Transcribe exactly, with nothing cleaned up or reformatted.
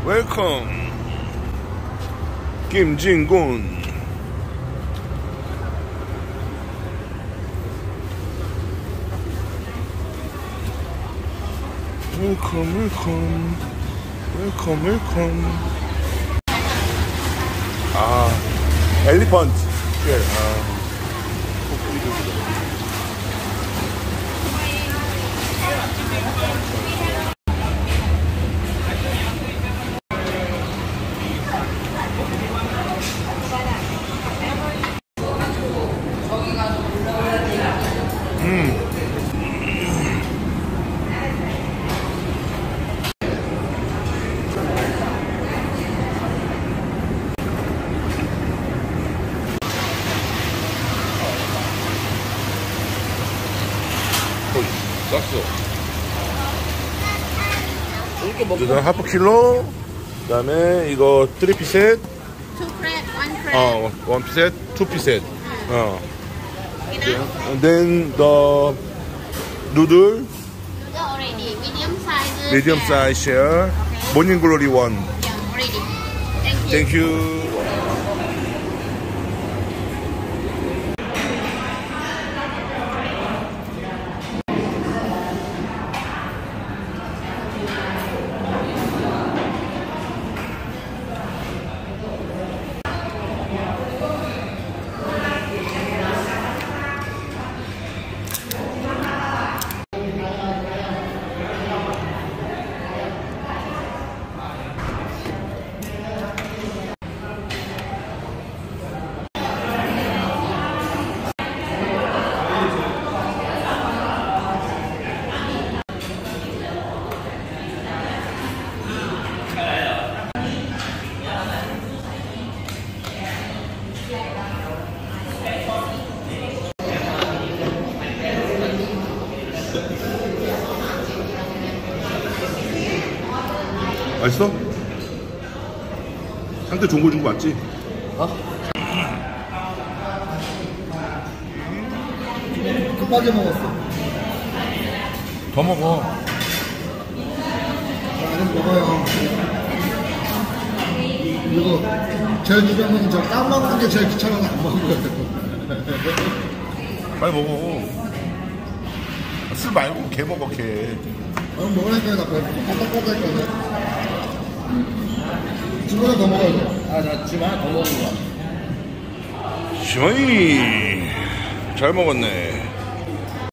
웰컴 김진곤. 웰컴 웰컴 웰컴 웰컴. 아 엘리펀트 쉘. 아 음. 쌌어. 이렇게 먹고. 일단 하프 킬로. 그 다음에 이거 쓰리 피셋. two crab, one crab. 어, 원 피셋, 투 피셋. 어. Enough? And then the noodle, Noodle already. Medium size. medium size share. Okay. Morning glory one. Yeah, already. Thank you. Thank you. 맛있어? 상태 좋은 거 준 거 맞지? 어? 급하게 먹었어. 더 먹어. 아니 먹어요. 그리고 제일 중요한 건 저 땀 먹는 게 제일 귀찮아서 안 먹어요. 빨리 먹어. 술 말고 개 먹어 개. 어, 먹으니까 나 꼬딱꼬딱거든. 지금 하나 더 먹어야 돼. 아, 나 지금 하나 더 먹은 거야. 시원히 잘 먹었네.